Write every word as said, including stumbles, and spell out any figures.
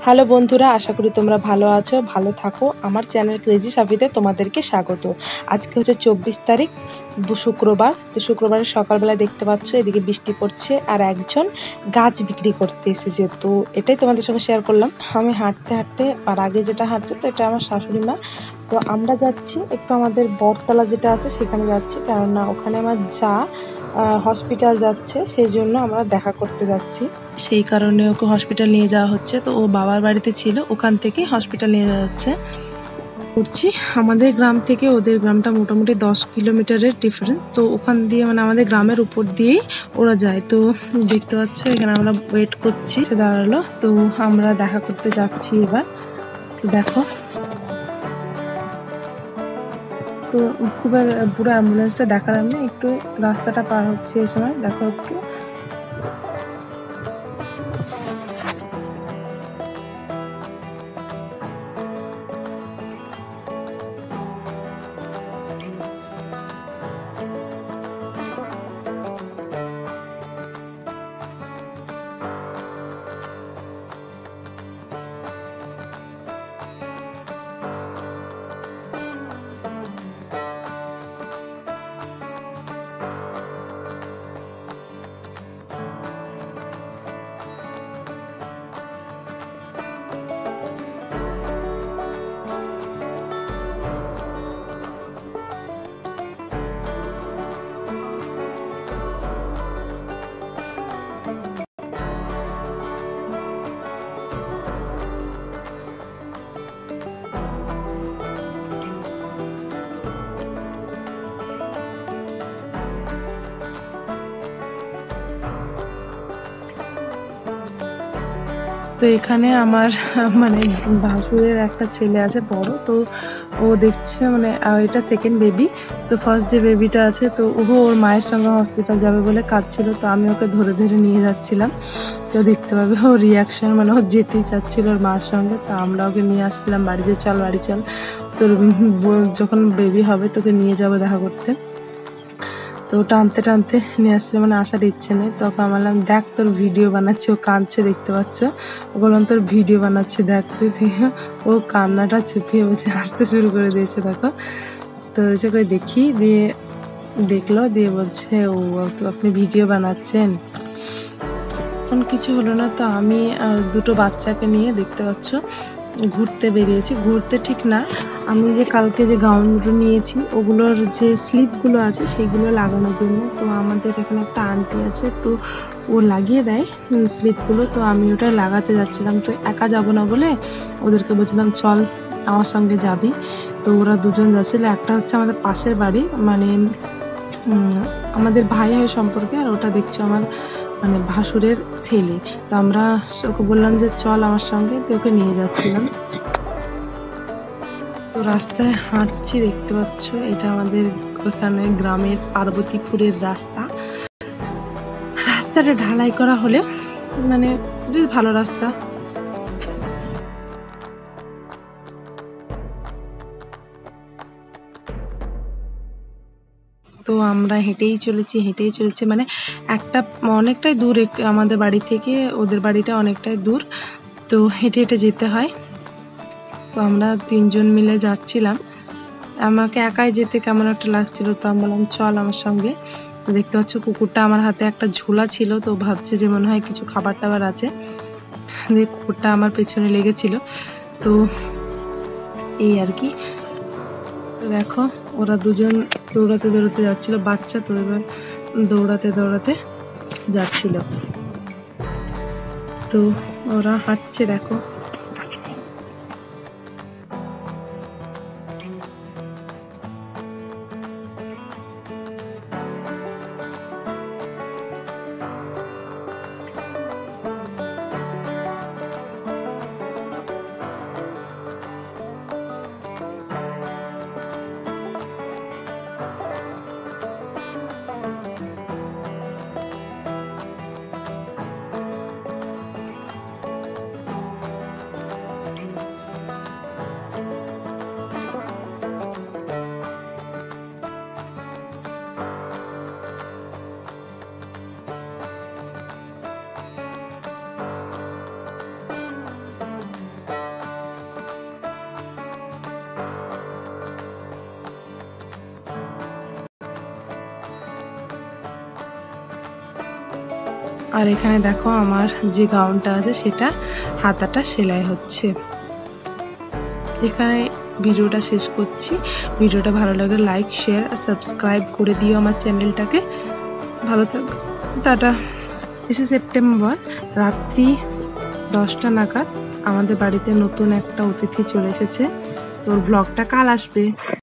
Hello বন্ধুরা, আশা করি তোমরা ভালো আছো, ভালো থাকো। আমার চ্যানেল ক্রেজি সাফিতে তোমাদেরকে স্বাগত। আজকে হচ্ছে চব্বিশ তারিখ শুক্রবার। তো শুক্রবারের সকালবেলা দেখতে পাচ্ছ এদিকে বৃষ্টি পড়ছে আর একজন গাছ বিক্রি করতে এসেছে। তো এটাই তোমাদের সঙ্গে শেয়ার করলাম। আমি হাঁটতে হাঁটতে আর আগে যেটা হাঁটছে তো এটা আমার শাশুড়ি মা। তো আমরা যাচ্ছি একটু আমাদের বটতলা যেটা আছে সেখানে যাচ্ছি, কেননা ওখানে আমার যা হসপিটাল যাচ্ছে, সেই জন্য আমরা দেখা করতে যাচ্ছি। সেই কারণে ওকে হসপিটাল নিয়ে যাওয়া হচ্ছে। তো ও বাবার বাড়িতে ছিল, ওখান থেকে হসপিটাল নিয়ে যাওয়া হচ্ছে। করছি আমাদের গ্রাম থেকে ওদের গ্রামটা মোটামুটি দশ কিলোমিটারের ডিফারেন্স। তো ওখান দিয়ে মানে আমাদের গ্রামের উপর দিয়েই ওরা যায়। তো দেখতে পাচ্ছ এখানে আমরা ওয়েট করছি, সে দাঁড়ালো। তো আমরা দেখা করতে যাচ্ছি এবার। তো দেখো, তো খুব পুরো অ্যাম্বুলেন্সটা দেখালাম না, একটু রাস্তাটা পার হচ্ছে এই সময়, দেখো একটু। তো এখানে আমার মানে ভাসুরের একটা ছেলে আছে বড়, তো ও দেখছে মানে এটা সেকেন্ড বেবি। তো ফার্স্ট যে বেবিটা আছে তো ও ওর মায়ের সঙ্গে হসপিটাল যাবে বলে কাঁদছিল। তো আমি ওকে ধরে ধরে নিয়ে যাচ্ছিলাম। তো দেখতে পাবে ওর রিয়াকশন, মানে ও যেতেই চাচ্ছিল ওর মার সঙ্গে। তো আমরা ওকে নিয়ে আসছিলাম বাড়িতে, চল বাড়ি চল, তোর যখন বেবি হবে তোকে নিয়ে যাবো দেখা করতে। তো টানতে টানতে নিয়ে আসছিল, মানে আসার ইচ্ছে নেই। তখন আমি বললাম দেখ তোর ভিডিও বানাচ্ছি, ও কাঁদছে দেখতে পাচ্ছ। ও বললাম তোর ভিডিও বানাচ্ছি দেখ তুই। ও কান্নাটা চুপিয়ে বসে আসতে শুরু করে দিয়েছে দেখো। তো হচ্ছে কই দেখি, দিয়ে দেখলো, দিয়ে বলছে ও আপনি ভিডিও বানাচ্ছেন। এখন কিছু হলো না। তো আমি দুটো বাচ্চাকে নিয়ে দেখতে পাচ্ছ ঘুরতে বেরিয়েছি। ঘুরতে ঠিক না, আমি যে কালকে যে গাউন দুটো নিয়েছি ওগুলোর যে স্লিপগুলো আছে সেগুলো লাগানোর জন্য। তো আমাদের এখানে একটা আন্টি আছে, তো ও লাগিয়ে দেয় স্লিপগুলো। তো আমি ওটা লাগাতে যাচ্ছিলাম। তো একা যাব না বলে ওদেরকে বলছিলাম চল আমার সঙ্গে যাবি। তো ওরা দুজন যাচ্ছিল। একটা হচ্ছে আমাদের পাশের বাড়ি, মানে আমাদের ভাই হয় সম্পর্কে, আর ওটা দেখছো আমার মানে ভাসুরের ছেলে। তো আমরা ওকে বললাম যে চল আমার সঙ্গে, তো ওকে নিয়ে যাচ্ছিলাম। তো রাস্তায় হাঁটছি দেখতে পাচ্ছ, এটা আমাদের ওখানে গ্রামের পার্বতীপুরের রাস্তা। রাস্তাটা ঢালাই করা হলে মানে বেশ ভালো রাস্তা। তো আমরা হেঁটেই চলেছি হেঁটেই চলেছি মানে একটা অনেকটাই দূর আমাদের বাড়ি থেকে, ওদের বাড়িটা অনেকটাই দূর। তো হেঁটে হেঁটে যেতে হয়। তো আমরা তিনজন মিলে যাচ্ছিলাম। আমাকে একাই যেতে কেমন একটা লাগছিল, তো আমি বললাম চল আমার সঙ্গে। তো দেখতে পাচ্ছ কুকুরটা আমার হাতে একটা ঝোলা ছিল, তো ভাবছে যে মনে হয় কিছু খাবার টাবার আছে। কুকুরটা আমার পেছনে লেগেছিল। তো এই আর কি। তো দেখো ওরা দুজন দৌড়াতে দৌড়াতে যাচ্ছিল, বাচ্চা তো এবার দৌড়াতে দৌড়াতে যাচ্ছিল। তো ওরা হাঁটছে দেখো। আর এখানে দেখো আমার যে গাউনটা আছে সেটা হাতাটা সেলাই হচ্ছে। এখানে ভিডিওটা শেষ করছি। ভিডিওটা ভালো লাগলে লাইক শেয়ার আর সাবস্ক্রাইব করে দিও আমার চ্যানেলটাকে। ভালো থাকবে, টাটা। বিশে সেপ্টেম্বর রাত্রি দশটা নাগাদ আমাদের বাড়িতে নতুন একটা অতিথি চলে এসেছে। তোর ব্লগটা কাল আসবে।